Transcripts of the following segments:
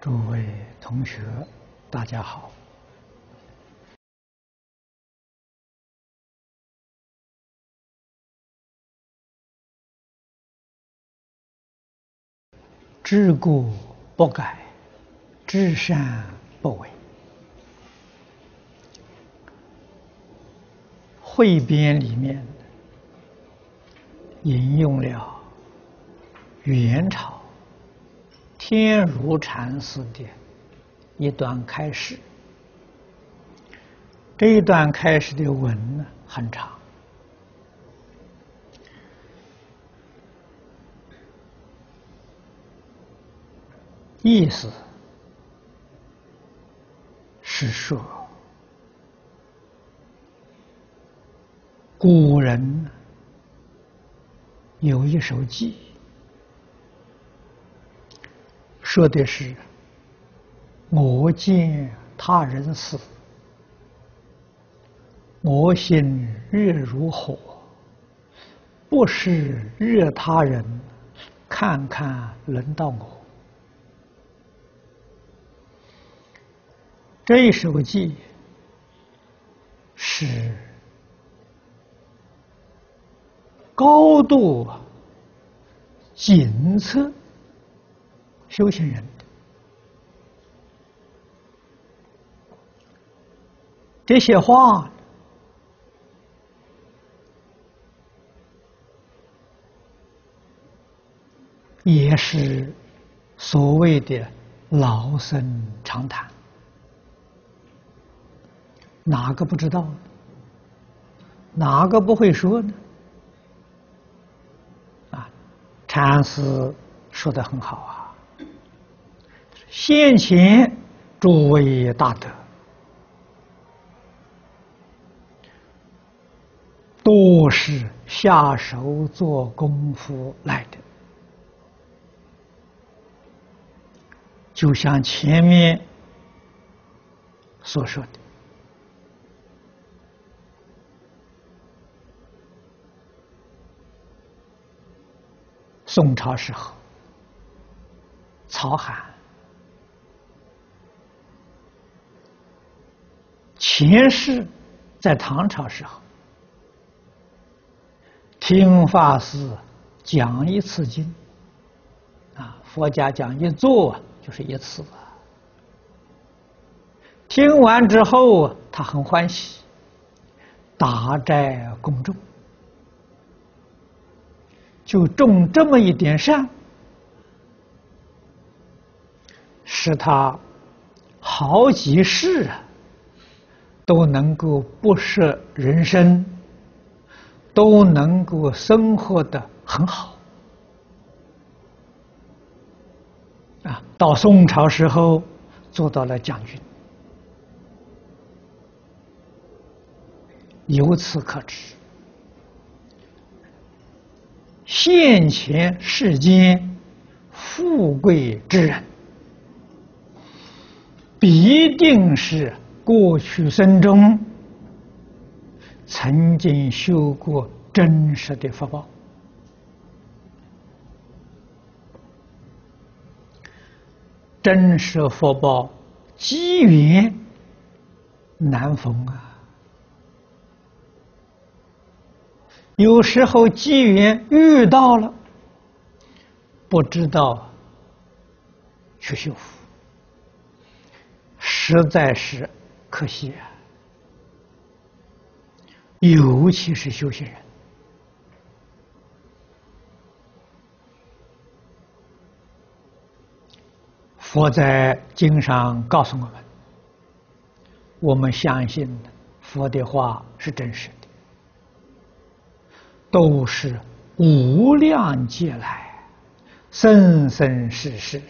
诸位同学，大家好。知故不改，知善不为。汇编里面引用了元朝天竺禅师的一段开示。这一段开示的文呢很长，意思是说，古人有一首偈，说的是我见他人死，我心热如火，不是热他人，看看轮到我。这一首偈是高度检测修行人的。这些话也是所谓的老生常谈，哪个不知道呢？哪个不会说呢？禅师说得很好啊，先前诸位大德都是下手做功夫来的，就像前面所说的，宋朝时候曹罕，前世在唐朝时候听法师讲一次经，佛家讲一座就是一次，听完之后他很欢喜，打斋供众，就种这么一点善，使他好几世都能够不舍人生，都能够生活得很好。到宋朝时候做到了将军，由此可知，现前世间富贵之人，必定是过去生中曾经修过真实的福报。真实福报机缘难逢啊！有时候机缘遇到了，不知道去修复，实在是可惜啊！尤其是修行人，佛在经上告诉我们相信佛的话是真实的，都是无量劫来生生世世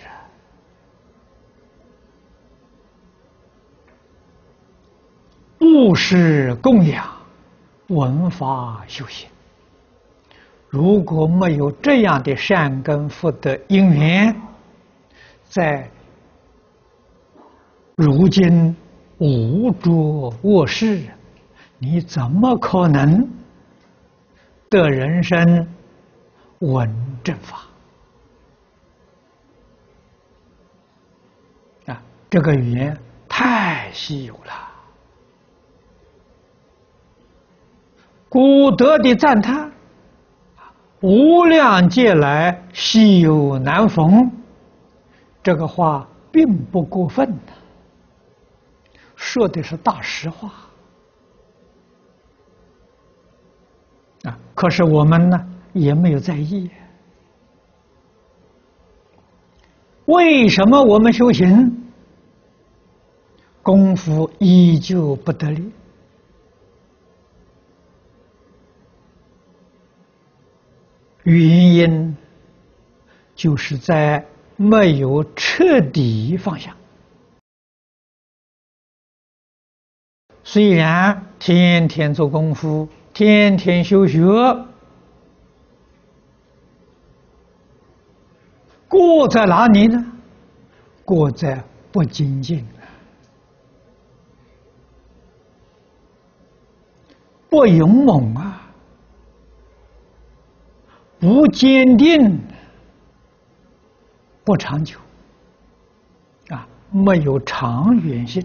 布施供养，闻法修行。如果没有这样的善根福德因缘，在如今无着卧世，你怎么可能得人生闻正法？ 这个语言太稀有了。古德的赞叹：“无量劫来稀有难逢。”这个话并不过分的，说的是大实话啊。可是我们呢，也没有在意。为什么我们修行功夫依旧不得力？原因就是在没有彻底放下。虽然天天做功夫，天天修学，过在哪里呢？过在不精进，不勇猛啊，不坚定，不长久啊，没有长远性。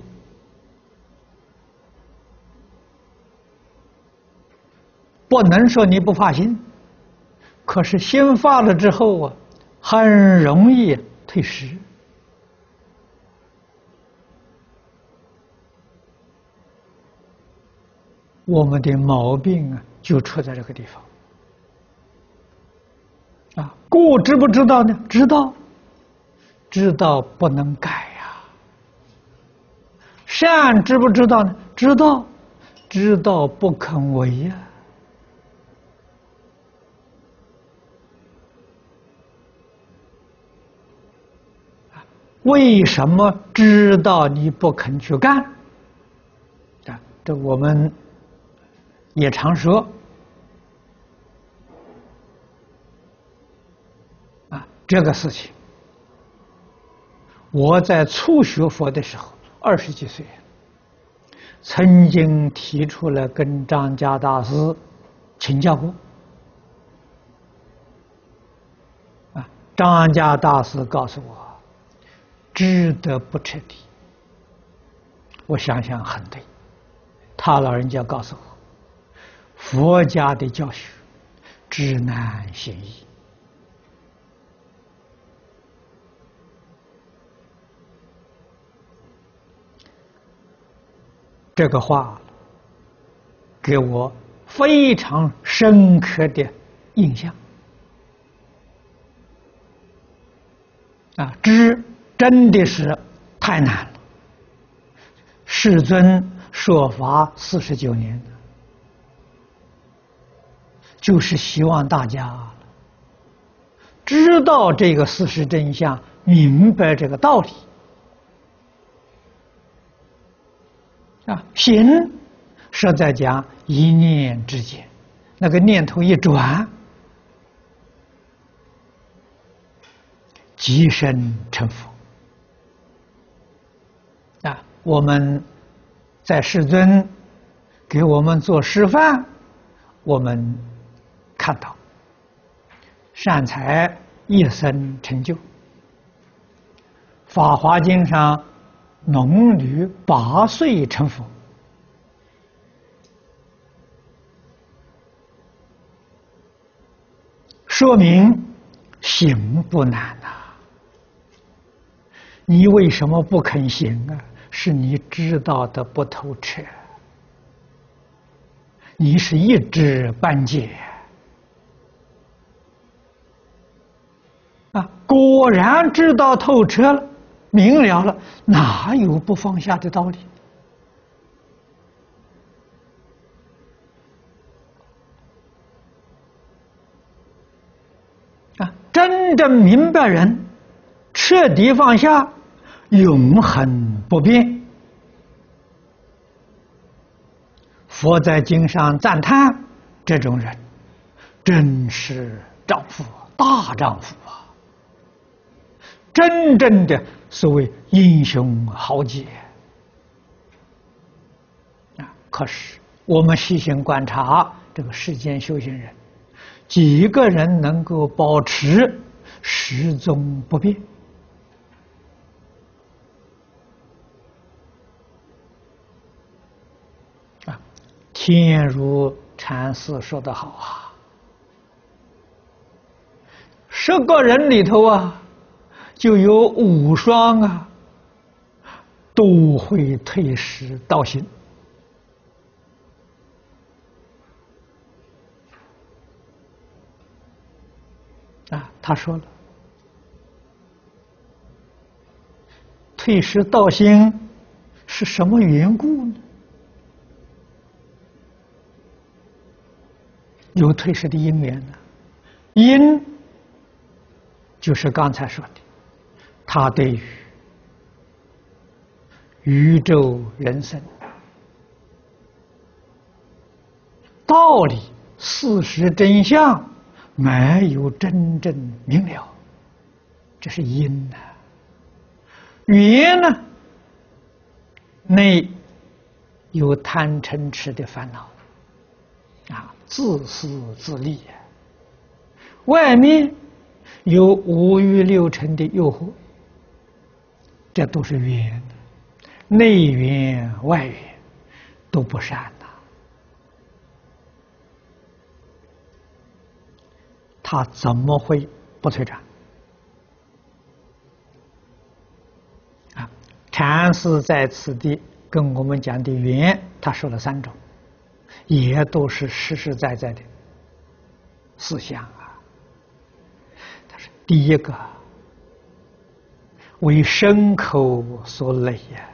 不能说你不发心，可是心发了之后啊，很容易退失。我们的毛病啊，就出在这个地方啊。过知不知道呢？知道，知道不能改呀。善知不知道呢？知道，知道不肯为呀。为什么知道你不肯去干？啊，这我们也常说啊，这个事情，我在初学佛的时候，20几岁，曾经提出来跟张家大师请教过。啊，张家大师告诉我，知得不彻底。我想想很对，他老人家告诉我，佛家的教学知难行易。这个话给我非常深刻的印象啊！知真的是太难了。世尊说法49年，就是希望大家知道这个事实真相，明白这个道理啊。行实在讲一念之间，那个念头一转，即身成佛啊。我们在世尊给我们做示范，我们看到善财一生成就，法华经上农女8岁成佛，说明行不难呐。你为什么不肯行啊？是你知道的不透彻，你是一知半解啊！果然知道透彻了，明了了，哪有不放下的道理啊？真正明白人，彻底放下，永恒不变。佛在经上赞叹这种人，真是丈夫，大丈夫啊！真正的所谓英雄豪杰啊！可是我们细心观察这个世间修行人，几个人能够保持始终不变天如禅师说得好啊，10个人里头啊，就有5双啊，都会退失道心。他说了，退失道心是什么缘故呢？有退失的因缘呢，因就是刚才说的，他对于宇宙人生道理、事实真相没有真正明了，这是因呢。缘呢，内有贪嗔痴的烦恼自私自利外面有五欲六尘的诱惑，这都是缘，内缘外缘都不善呐。他怎么会不退转？禅师在此地跟我们讲的缘，他说了3种，也都是实实在在的思想啊。他说，第一个为身口所累呀，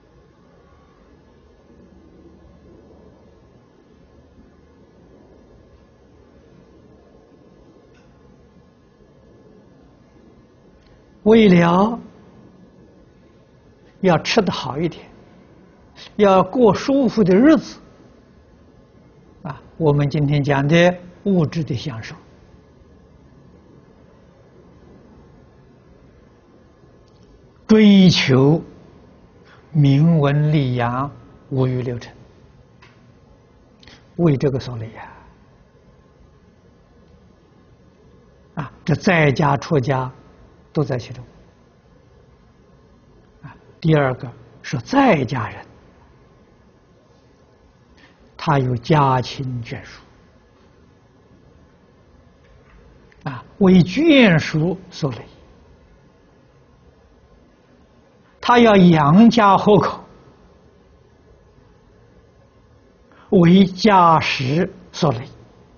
为了要吃得好一点，要过舒服的日子我们今天讲的物质的享受，追求名闻利养、五欲六尘，为这个所累这在家出家都在其中第二个是在家人，他有家亲眷属为眷属所累，他要养家糊口，为家食所累。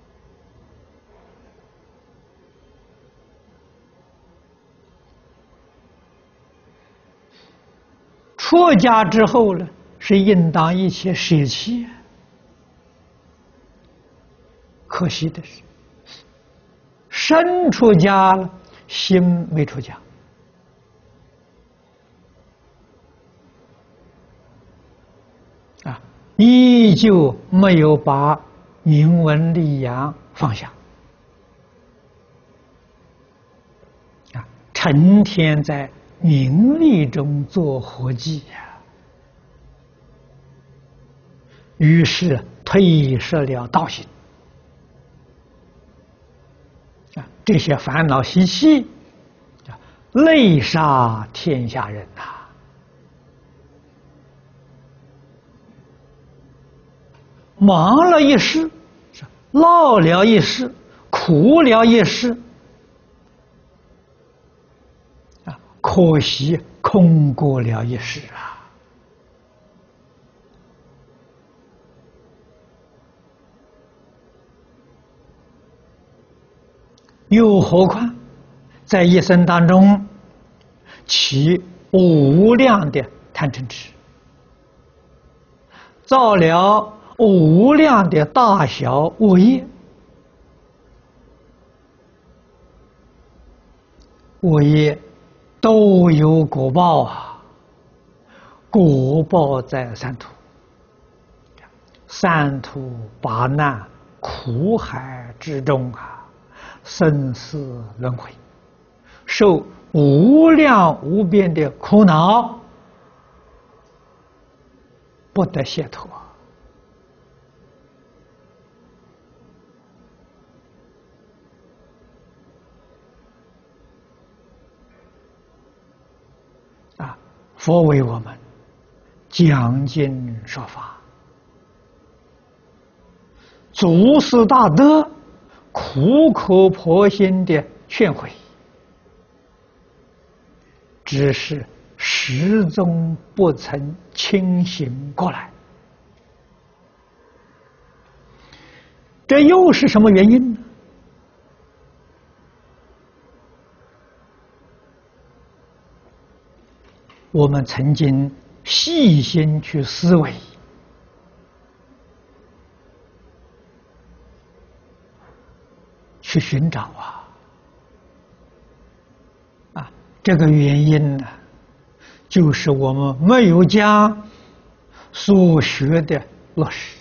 出家之后呢，是应当一切舍弃。可惜的是，身出家了，心没出家。依旧没有把名闻利养放下成天在名利中做活计于是退失了道心这些烦恼习气累杀天下人忙了一世，劳了一世，苦了一世可惜空过了一世又何况在一生当中起无量的贪嗔痴，造了无量的大小恶业，恶业都有果报果报在三途，三途八难苦海之中生死轮回，受无量无边的苦恼，不得解脱佛为我们讲经说法祖师大德苦口婆心的劝诲，只是始终不曾清醒过来。这又是什么原因呢？我们曾经细心去思维，去寻找这个原因呢，就是我们没有将所学的落实。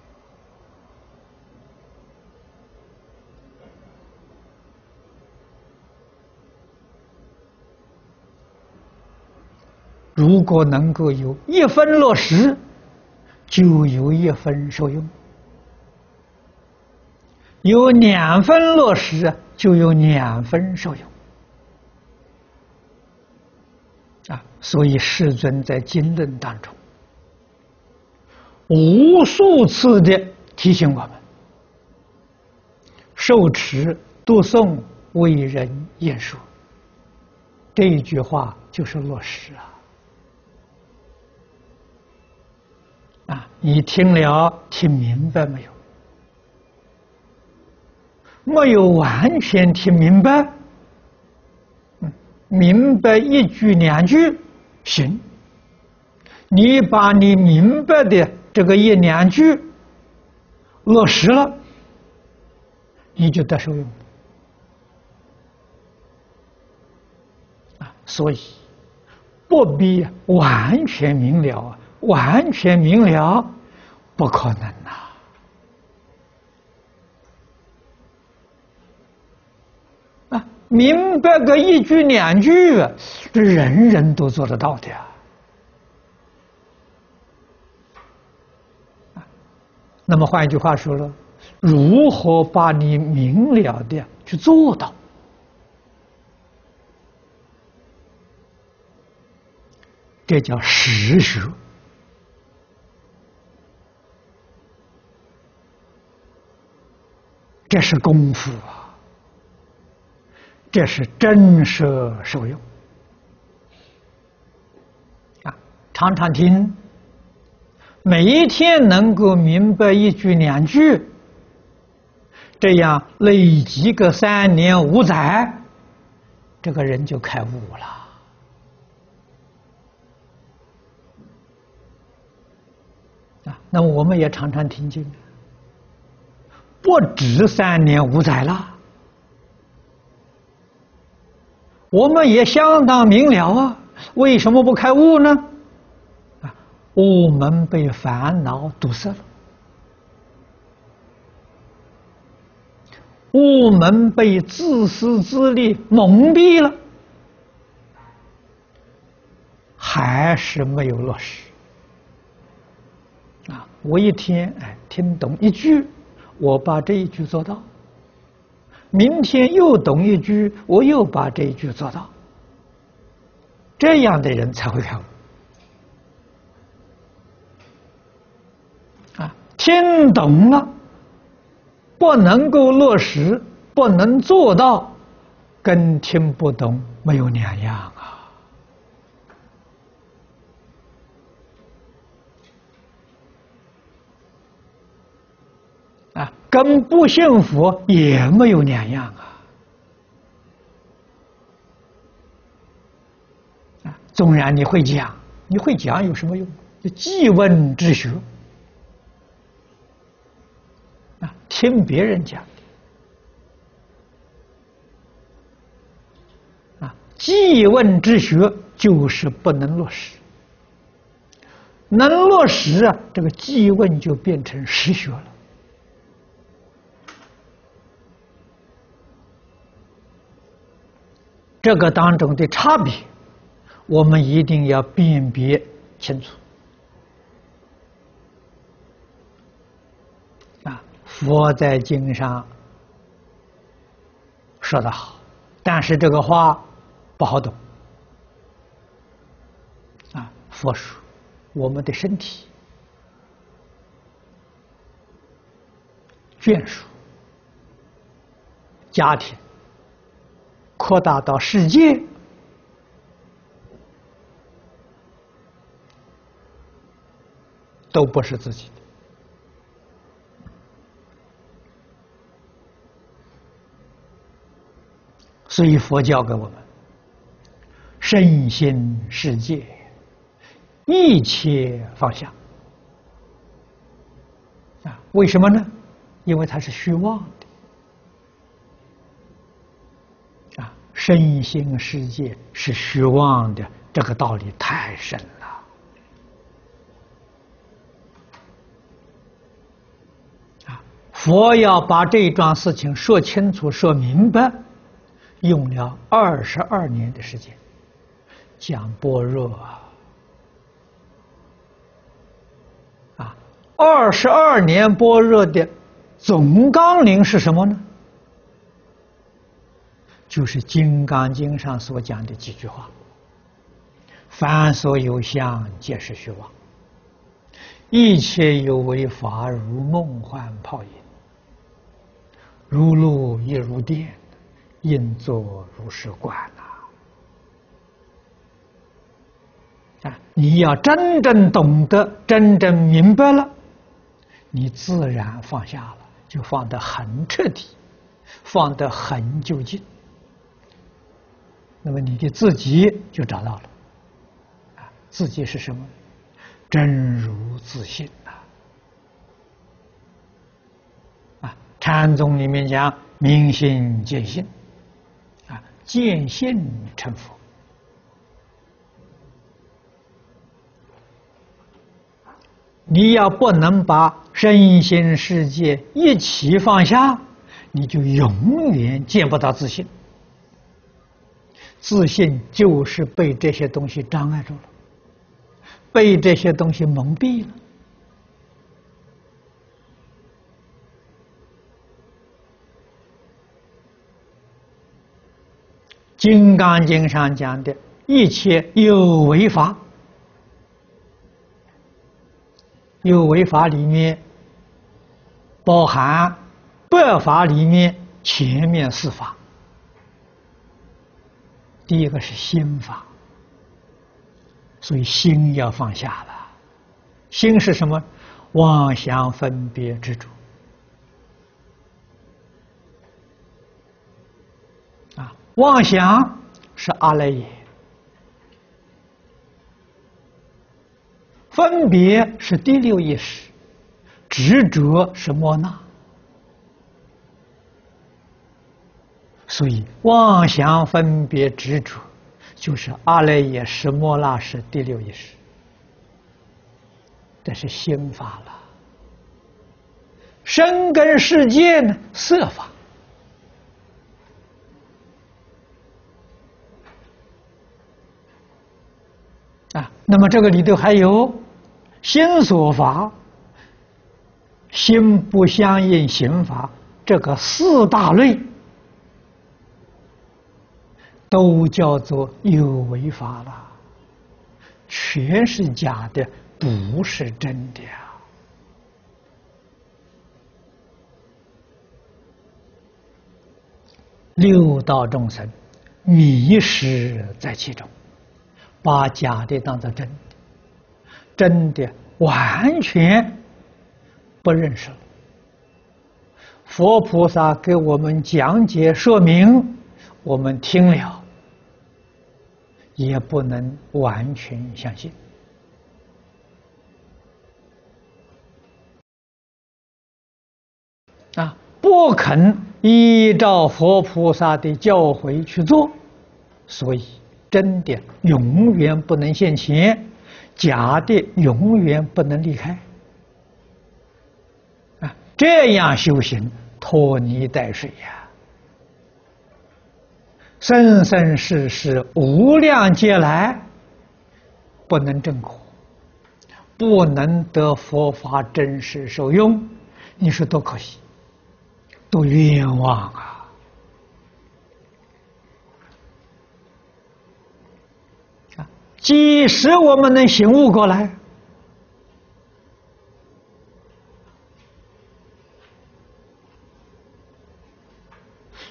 如果能够有1分落实，就有1分受用；有2分落实，就有2分受用。所以世尊在经论当中无数次的提醒我们：受持、读诵、为人演说。这一句话就是落实你听了听明白没有？没有完全听明白，明白1句2句行，你把你明白的这个1、2句落实了，你就得受用。所以不必完全明了，完全明了不可能明白个1句2句这人人都做得到的那么换一句话说了，如何把你明了的去做到？这叫实学。这是功夫这是真实受用常常听，每一天能够明白1句2句，这样累积个3年5载，这个人就开悟了那么我们也常常听经，不止3年5载了，我们也相当明了为什么不开悟呢？我们被烦恼堵塞了，我们被自私自利蒙蔽了，还是没有落实我一天听懂1句，我把这1句做到，明天又懂1句，我又把这1句做到，这样的人才会开悟听懂了不能够落实，不能做到，跟听不懂没有两样跟不信佛也没有两样纵然你会讲，你会讲有什么用？记问之学听别人讲记问之学就是不能落实，能落实这个记问就变成实学了。这个当中的差别，我们一定要辨别清楚。佛在经上说得好，但是这个话不好懂。佛说我们的身体眷属、家庭，扩大到世界，都不是自己的。所以佛教给我们身心世界一切放下啊！为什么呢？因为它是虚妄的啊！身心世界是虚妄的，这个道理太深了啊！佛要把这一桩事情说清楚、说明白，用了22年的时间讲般若22年般若的总纲领是什么呢？就是《金刚经》上所讲的几句话：凡所有相，皆是虚妄；一切有为法，如梦幻泡影，如露亦如电，应作如是观啊！你要真正懂得，真正明白了，你自然放下了，就放得很彻底，放得很究竟。那么你的自己就找到了啊！自己是什么？真如自性啊！禅宗里面讲明心见性啊，见性成佛。你要不能把身心世界一起放下，你就永远见不到自信。自信就是被这些东西障碍住了，被这些东西蒙蔽了。《金刚经》上讲的一切有为法，有为法里面包含百法里面前面4法。第一个是心法，所以心要放下了。心是什么？妄想分别执着啊！妄想是阿赖耶，分别是第6意识，执着是莫那。所以妄想分别执着就是阿赖耶识摩那是第6意识，这是心法了。身根世界呢，色法啊。那么这个里头还有心所法、心不相应行法，这个4大类都叫做有为法了，全是假的，不是真的啊！六道众生迷失在其中，把假的当作真的，真的完全不认识了。佛菩萨给我们讲解说明，我们听了也不能完全相信啊，不肯依照佛菩萨的教诲去做，所以真的永远不能现前，假的永远不能离开啊！这样修行拖泥带水呀！生生世世无量劫来不能证果，不能得佛法真实受用，你说多可惜，多冤枉啊！即使我们能醒悟过来，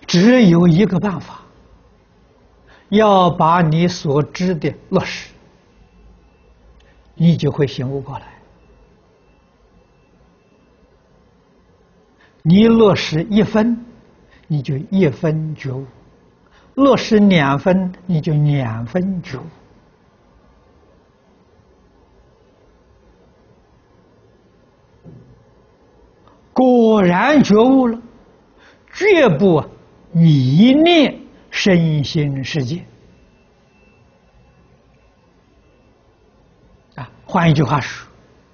只有一个办法，要把你所知的落实，你就会醒悟过来。你落实1分，你就1分觉悟；落实2分，你就2分觉悟。果然觉悟了，绝不迷恋身心世界。换一句话说，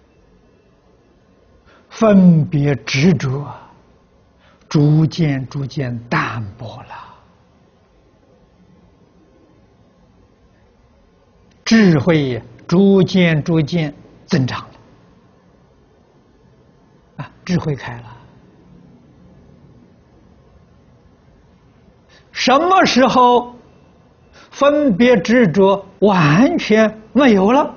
分别执着逐渐淡薄了，智慧逐渐增长了，智慧开了。什么时候分别执着完全没有了？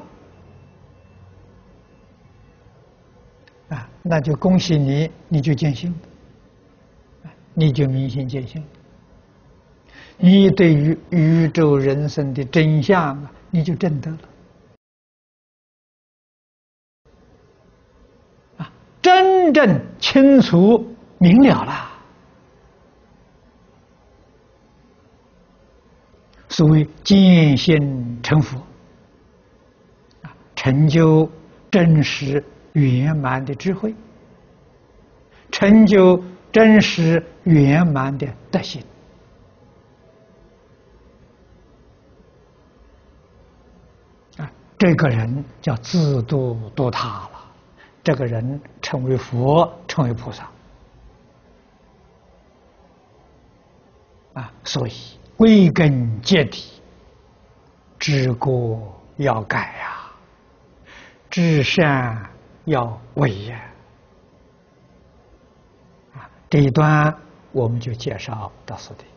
那就恭喜你，你就见性了，你就明心见性，你对于宇宙人生的真相你就证得了，真正清楚明了了。所谓见性成佛，成就真实圆满的智慧，成就真实圆满的德行。这个人叫自度度他了，这个人成为佛，成为菩萨。所以归根结底，知过要改呀，知善要为呀。这一段我们就介绍到此地。